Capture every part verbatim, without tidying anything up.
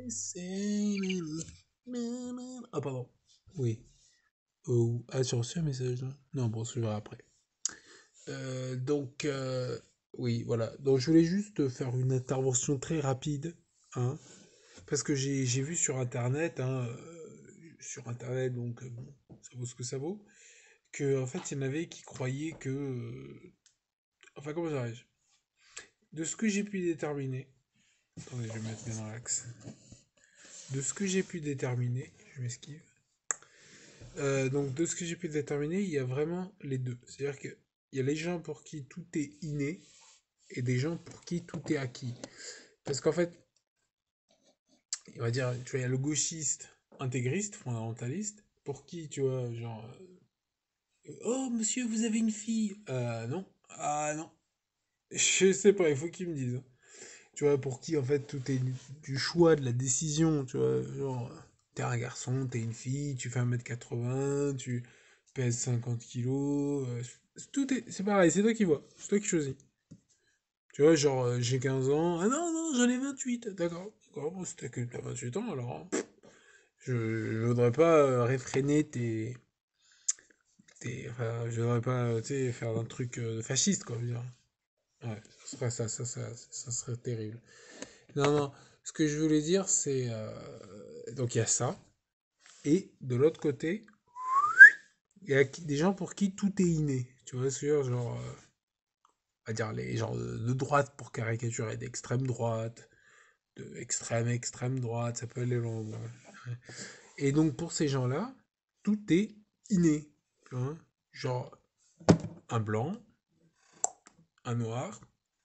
c'est... Ah, pardon. Oui. Oh, ah, tu as reçu un message là? Non, bon, je verrai après. Euh, donc, euh, oui, voilà. Donc, je voulais juste faire une intervention très rapide, hein, parce que j'ai j'ai vu sur Internet, hein, euh, sur Internet, donc euh, bon, ça vaut ce que ça vaut, que en fait, il y en avait qui croyaient que, euh, enfin, comment dirais-je, de ce que j'ai pu déterminer, attendez, je vais me mettre bien dans l'axe, de ce que j'ai pu déterminer, je m'esquive. Euh, donc, de ce que j'ai pu déterminer, il y a vraiment les deux. C'est-à-dire qu'il y a les gens pour qui tout est inné et des gens pour qui tout est acquis. Parce qu'en fait, on va dire, tu vois, il y a le gauchiste intégriste, fondamentaliste, pour qui, tu vois, genre, euh, oh monsieur, vous avez une fille. Euh, non. Ah non. Je sais pas, il faut qu'ils me disent. Tu vois, pour qui, en fait, tout est du, du choix, de la décision, tu vois, genre, t'es un garçon, t'es une fille, tu fais un mètre quatre-vingts, tu pèses cinquante kilos, euh, tout est, c'est pareil, c'est toi qui vois, c'est toi qui choisis. Tu vois, genre, euh, j'ai quinze ans, ah non, non, j'en ai vingt-huit, d'accord, d'accord, bon, c'était que t'as vingt-huit ans, alors, hein. Je, je voudrais pas euh, réfréner tes, tes, enfin, je voudrais pas, euh, tu sais, faire un truc euh, fasciste, quoi, je veux dire. Ouais, ça serait, ça, ça, ça, ça serait terrible. Non, non, ce que je voulais dire, c'est, euh, donc il y a ça, et de l'autre côté, il y a qui- des gens pour qui tout est inné, tu vois, sur genre, euh, on va dire les gens de, de droite pour caricaturer, d'extrême droite, de extrême extrême droite, ça peut aller loin. Bon. Et donc pour ces gens-là, tout est inné, tu vois, genre un blanc, un noir,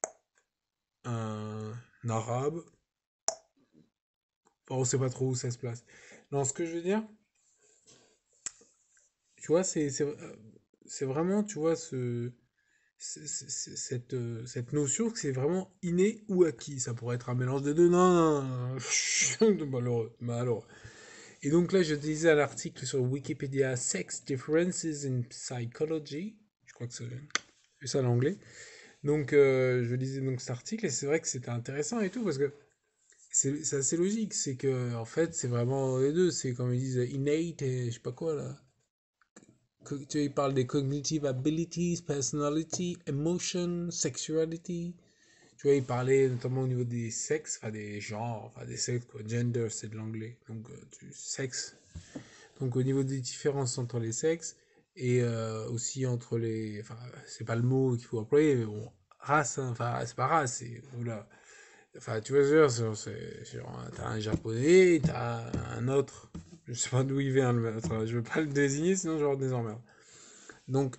un arabe, enfin, on sait pas trop où ça se place. Non, ce que je veux dire, tu vois, c'est c'est euh, c'est vraiment, tu vois, ce c'est- c'est- c'est- cette, euh, cette notion que c'est vraiment inné ou acquis. Ça pourrait être un mélange des deux. Non, non, non, non. Malheureux, malheureux. Et donc là, je disais un article sur Wikipédia, Sex Differences in Psychology. Je crois que c'est c'est ça l'anglais. Donc, euh, je lisais donc cet article et c'est vrai que c'était intéressant et tout parce que c'est c'est assez logique. C'est que, en fait, c'est vraiment les deux. C'est comme ils disent innate et je sais pas quoi là. Co- Tu vois, ils parlent des cognitive abilities, personality, emotion, sexuality. Tu vois, ils parlaient notamment au niveau des sexes, enfin des genres, enfin des sexes, quoi. Gender, c'est de l'anglais. Donc, euh, du sexe. Donc, au niveau des différences entre les sexes et euh, aussi entre les. Enfin, c'est pas le mot qu'il faut employer, mais bon, race, hein, enfin, c'est pas race, c'est. Voilà. Enfin, tu vois, je veux dire, c'est, c'est genre, t'as un japonais, t'as un autre. Je sais pas d'où il vient le autre. Je veux pas le désigner, sinon je vais avoir des emmerdes. Donc,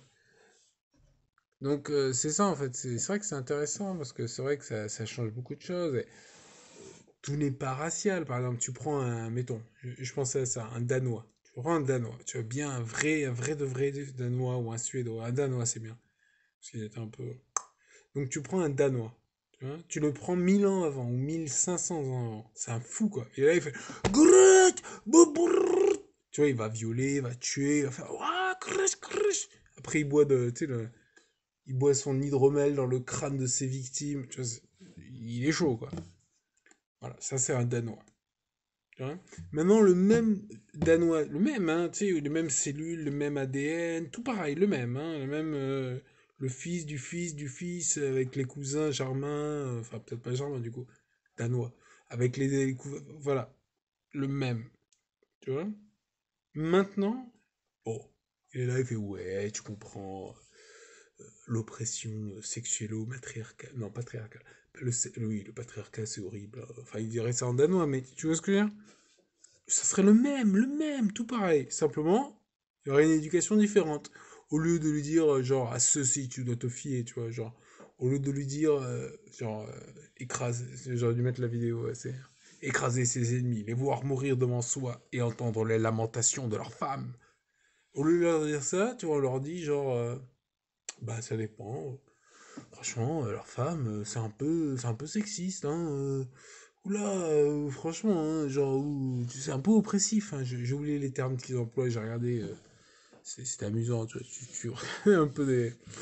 donc euh, c'est ça en fait. C'est c'est vrai que c'est intéressant parce que c'est vrai que ça, ça change beaucoup de choses. Et tout n'est pas racial. Par exemple, tu prends un, mettons, je, je pensais à ça, un Danois. Tu prends un Danois. Tu as bien un vrai, un vrai de vrai Danois ou un Suédois. Un Danois, c'est bien. Parce qu'il était un peu. Donc tu prends un Danois. Tu vois, tu le prends mille ans avant ou mille cinq cents ans avant. C'est un fou quoi. Et là, il fait. Grrrk, bobrrr. Tu vois, il va violer, il va tuer, il va faire. Ouah, crush, crush. Après, il boit de. Tu sais, le, il boit son hydromel dans le crâne de ses victimes. Tu vois, il est chaud, quoi. Voilà, ça c'est un Danois. Tu vois. Maintenant, le même Danois, le même, hein, tu sais, les mêmes cellules, le même A D N, tout pareil, le même, hein, le même, euh, le fils du fils du fils, avec les cousins germains, euh, enfin peut-être pas germains du coup, Danois, avec les, les cousins, voilà, le même, tu vois. Maintenant, bon, il est là, il fait ouais, tu comprends, l'oppression sexuello-matriarcale. Non, patriarcale. Le, oui, le patriarcat, c'est horrible. Enfin, il dirait ça en danois, mais tu vois ce que je veux dire? Ça serait le même, le même, tout pareil. Simplement, il y aurait une éducation différente. Au lieu de lui dire, euh, genre, à ceci, tu dois te fier, tu vois, genre, au lieu de lui dire, euh, genre, euh, écrase, j'aurais dû mettre la vidéo, ouais, c'est écraser ses ennemis, les voir mourir devant soi et entendre les lamentations de leurs femmes. Au lieu de leur dire ça, tu vois, on leur dit, genre, euh, bah, ça dépend. Franchement, euh, leur femme, euh, c'est un peu, c'est un peu sexiste, hein. euh. Oula, euh, franchement, hein, genre, ou- c'est un peu oppressif. Hein, j'ai j'ai oublié les termes qu'ils emploient. J'ai regardé, euh, c'est- c'était amusant. Tu vois, tu, tu un peu des.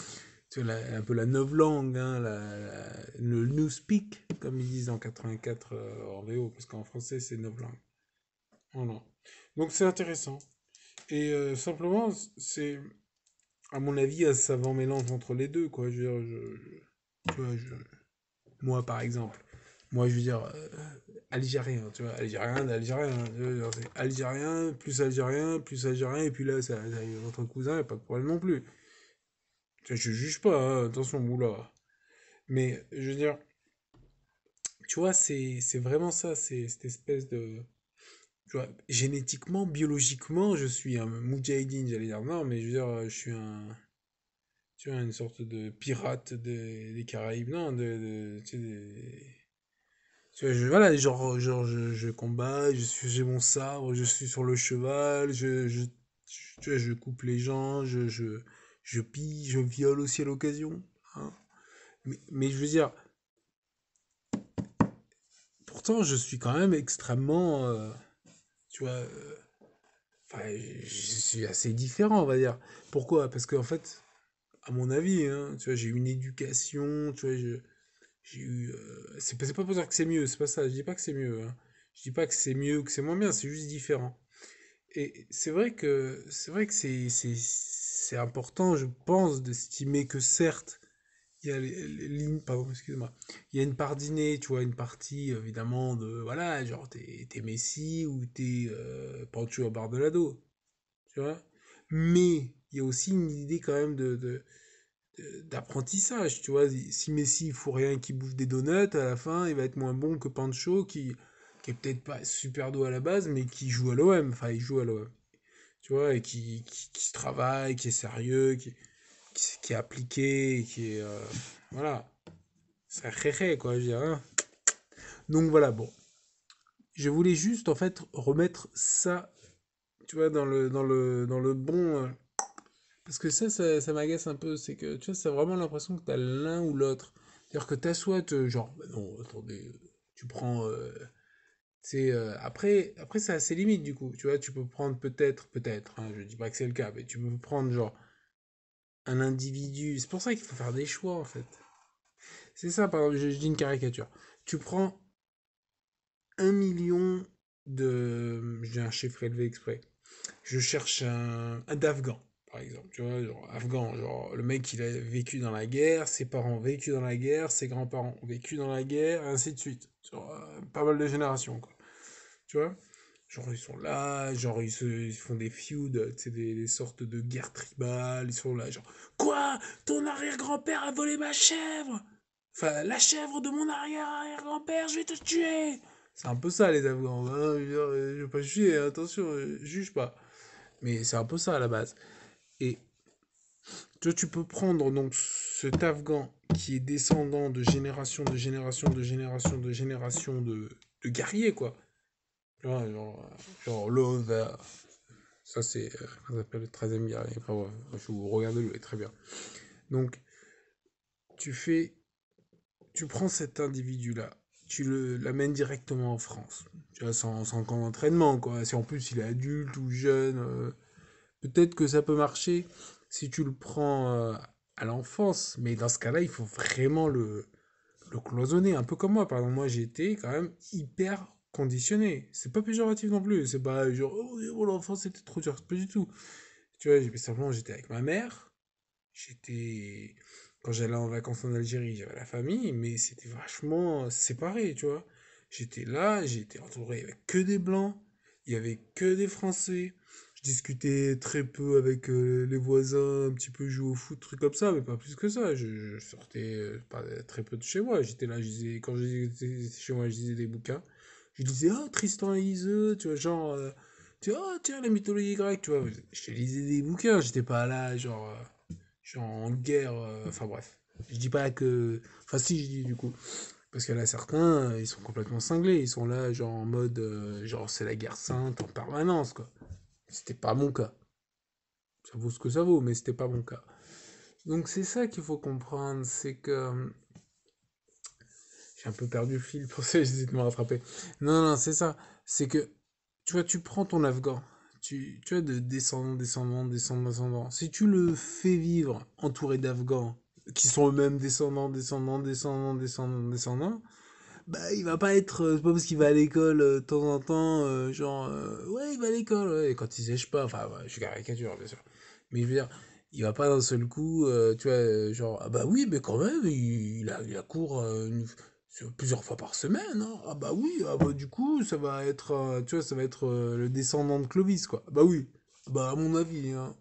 Tu vois, la- un peu la novlangue, hein, la, la- le newspeak, comme ils disent en quatre-vingt-quatre euh, en V O, parce qu'en français c'est novlangue. Voilà. Donc c'est intéressant. Et euh, simplement, c'est, à mon avis, un savant mélange entre les deux, quoi. Je veux dire, je, je- tu vois, je- moi par exemple, moi je veux dire, euh, algérien, tu vois, algérien, algérien, hein, tu vois, c'est algérien, plus algérien, plus algérien, et puis là, ça, ça, votre cousin, y a pas de problème non plus. Tu vois, je juge pas, hein, attention, moula. Mais je veux dire, tu vois, c'est c'est vraiment ça, c'est cette espèce de... Tu vois, génétiquement, biologiquement, je suis un moudjahidine, j'allais dire non, mais je veux dire, je suis un... Tu vois, une sorte de pirate des, des Caraïbes, non, de... de- tu sais, des- tu vois, je, voilà, genre, genre je, je combats, je suis, j'ai mon sabre, je suis sur le cheval, je, je, je- tu vois, je coupe les gens, je, je, je pille, je viole aussi à l'occasion, hein. Mais, mais je veux dire, pourtant, je suis quand même extrêmement... euh, tu vois, euh, enfin, je suis assez différent, on va dire. Pourquoi? Parce qu'en fait, à mon avis, hein, tu vois, j'ai eu une éducation, tu vois, je- j'ai eu... euh, c'est pas, c'est pas pour dire que c'est mieux, c'est pas ça, je dis pas que c'est mieux, hein. Je dis pas que c'est mieux ou que c'est moins bien, c'est juste différent. Et c'est vrai que c'est vrai que c'est c'est c'est important, je pense, d'estimer que certes, il y a les, les lignes, pardon, excuse-moi, il y a une part d'inné, tu vois, une partie évidemment de voilà, genre t'es t'es Messi ou t'es euh, Pancho Bardolado, tu vois. Mais il y a aussi une idée quand même de, de- de- d'apprentissage, tu vois. Si Messi il fout rien et qu'il bouffe des donuts, à la fin, il va être moins bon que Pancho qui qui est peut-être pas super doué à la base, mais qui joue à l'O M, enfin il joue à l'O M, tu vois, et qui, qui, qui travaille, qui est sérieux, qui, qui, qui est appliqué, qui est... euh, voilà, c'est un réré, quoi, je dirais, hein. Donc voilà, bon. Je voulais juste, en fait, remettre ça, tu vois, dans le, dans le, dans le bon... euh, parce que ça, ça, ça m'agace un peu, c'est que, tu vois, c'est vraiment l'impression que t'as l'un ou l'autre. C'est-à-dire que t'as soit, euh, genre, bah non, attendez, euh, tu prends... euh, c'est euh, après, après c'est assez limite du coup. Tu vois, tu peux prendre peut-être, peut-être, hein, je dis pas que c'est le cas, mais tu peux prendre genre un individu. C'est pour ça qu'il faut faire des choix en fait. C'est ça, par exemple, je, je dis une caricature. Tu prends un million de. J'ai un chiffre élevé exprès. Je cherche un, un d'Afghan, par exemple. Tu vois, genre Afghan, genre le mec il a vécu dans la guerre, ses parents ont vécu dans la guerre, ses grands-parents ont vécu dans la guerre, et ainsi de suite. Sur euh, pas mal de générations, quoi. Tu vois? Genre, ils sont là, genre, ils, se, ils font des feuds, tu sais, des, des sortes de guerres tribales, ils sont là, genre, quoi? Ton arrière-grand-père a volé ma chèvre? Enfin, la chèvre de mon arrière-arrière-grand-père, je vais te tuer! C'est un peu ça, les Afghans, hein, je veux dire, euh, je veux pas juger, hein, attention, euh, juge pas. Mais c'est un peu ça, à la base. Et toi, tu peux prendre, donc, cet Afghan qui est descendant de génération, de génération, de génération, de génération de, de guerriers, quoi. Ouais, genre, euh, genre l'Over. Ça, c'est, euh, comment ça s'appelle, le treizième guerrier. Enfin, ouais, je vous regardez, le très bien. Donc, tu fais, tu prends cet individu-là, tu le, l'amènes directement en France. Tu vois, sans, sans camp d'entraînement, quoi. Si en plus il est adulte ou jeune, euh, peut-être que ça peut marcher si tu le prends euh, à l'enfance. Mais dans ce cas-là, il faut vraiment le, le cloisonner. Un peu comme moi, par exemple. Moi, j'ai été quand même hyper conditionné. C'est pas péjoratif non plus. C'est pas genre, oh, oh, l'enfance c'était trop dur. Pas du tout. Tu vois, j'ai- simplement, j'étais avec ma mère. J'étais. Quand j'allais en vacances en Algérie, j'avais la famille, mais c'était vachement séparé, tu vois. J'étais là, j'étais entouré avec que des blancs, il y avait que des Français. Je discutais très peu avec euh, les voisins, un petit peu jouer au foot, trucs comme ça, mais pas plus que ça. Je, je sortais euh, pas très peu de chez moi. J'étais là, je disais, quand j'étais chez moi, je lisais des bouquins. Je disais, ah, Tristan et Iseult, tu vois, genre, euh, tu vois, ah, tiens, la mythologie grecque, tu vois. Je lisais des bouquins, j'étais pas là, genre. euh, je suis en guerre, euh, enfin bref. Je dis pas que. Enfin, si, je dis du coup. Parce qu'il y en a certains, euh, ils sont complètement cinglés. Ils sont là, genre en mode. euh, genre, c'est la guerre sainte en permanence, quoi. C'était pas mon cas. Ça vaut ce que ça vaut, mais c'était pas mon cas. Donc, c'est ça qu'il faut comprendre. C'est que. euh, J'ai un peu perdu le fil pour ça, j'essaie de me rattraper. Non, non, c'est ça. C'est que. Tu vois, tu prends ton Afghan. Tu, tu vois, de descendant, descendant, descendant, descendant. Si tu le fais vivre entouré d'Afghans, qui sont eux-mêmes descendants, descendants, descendants, descendants, descendants, bah il va pas être, euh, c'est pas parce qu'il va à l'école euh, de temps en temps, euh, genre, euh, ouais, il va à l'école, ouais, et quand il sèche pas, enfin, ouais, je suis caricature, bien sûr. Mais je veux dire, il va pas d'un seul coup, euh, tu vois, euh, genre, ah bah oui, mais quand même, il, il a, il a cours euh, une- sur- plusieurs fois par semaine, hein. Ah bah oui, ah bah du coup, ça va être, euh, tu vois, ça va être euh, le descendant de Clovis, quoi. Ah bah oui, bah à mon avis, hein.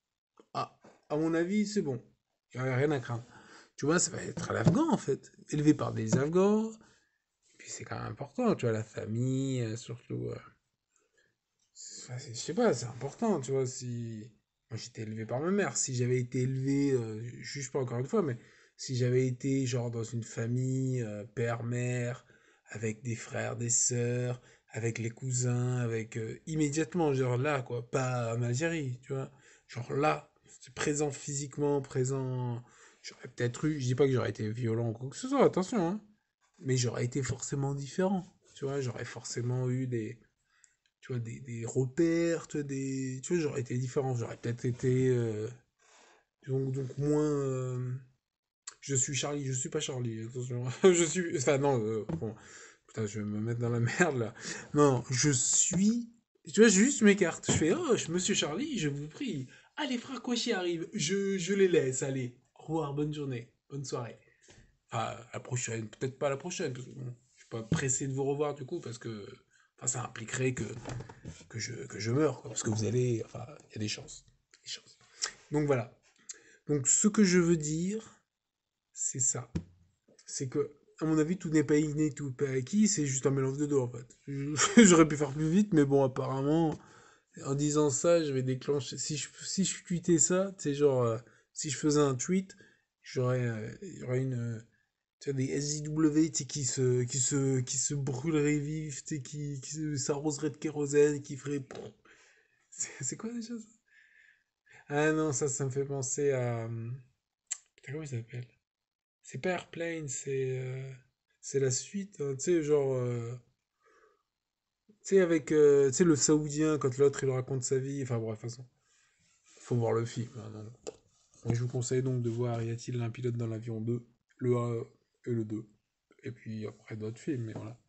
Ah, à mon avis, c'est bon. Il n'y a rien à craindre. Tu vois, ça va être à l'Afghan, en fait. Élevé par des Afghans. Et puis c'est quand même important, tu vois, la famille, euh, surtout. euh, c'est- enfin, c'est- je sais pas, c'est important, tu vois. Si. Moi, j'étais élevé par ma mère. Si j'avais été élevé, euh, je juge pas encore une fois, mais si j'avais été, genre, dans une famille, euh, père, mère, avec des frères, des sœurs, avec les cousins, avec. euh, immédiatement, genre là, quoi. Pas en Algérie, tu vois. Genre là, c'est présent physiquement, présent. J'aurais peut-être eu. Je dis pas que j'aurais été violent ou quoi que ce soit, attention, hein. Mais j'aurais été forcément différent. Tu vois, j'aurais forcément eu des, tu vois, des, des repères, tu vois, des, tu vois, j'aurais été différent. J'aurais peut-être été, euh, donc, donc moins, euh, je suis Charlie, je suis pas Charlie, attention. Je suis, enfin non, euh, bon, putain, je vais me mettre dans la merde là. Non, je suis, tu vois, je juste mes cartes. Je fais, oh, je- monsieur Charlie, je vous prie. Allez, frère Kouachi arrive. Je, je les laisse, allez. Au revoir, bonne journée, bonne soirée. Enfin, la prochaine, peut-être pas la prochaine, parce que bon, je suis pas pressé de vous revoir du coup, parce que enfin, ça impliquerait que, que, je, que je meure, quoi, parce que vous allez, enfin, il y a des chances, des chances. Donc voilà. Donc ce que je veux dire, c'est ça. C'est que, à mon avis, tout n'est pas inné, tout n'est pas acquis, c'est juste un mélange de deux en fait. J'aurais pu faire plus vite, mais bon, apparemment, en disant ça, je vais déclencher. Si je, si je tweetais ça, c'est genre, euh, si je faisais un tweet, j'aurais euh, j'aurais une, euh, tu vois, des S J W, tu sais, qui se, qui se, qui se brûleraient vifs, tu sais, qui, qui se- s'arroseraient de kérosène, qui ferait. C'est c'est quoi déjà ça? Ah non, ça, ça me fait penser à. hum, Putain, comment il s'appelle? C'est pas Airplane, c'est. euh, C'est la suite, hein, tu sais, genre. euh, Tu sais, avec. euh, Tu sais, le Saoudien, quand l'autre il raconte sa vie. Enfin, bref, de toute façon. Faut voir le film, hein, non. Moi, je vous conseille donc de voir Y a-t-il un pilote dans l'avion deux, le un et le deux. Et puis après d'autres films, mais voilà.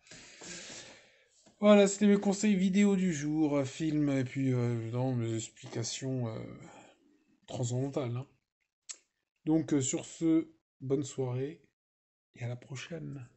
Voilà, c'était mes conseils vidéo du jour, euh, film, et puis euh, évidemment mes explications euh, transcendantales, hein. Donc euh, sur ce, bonne soirée et à la prochaine.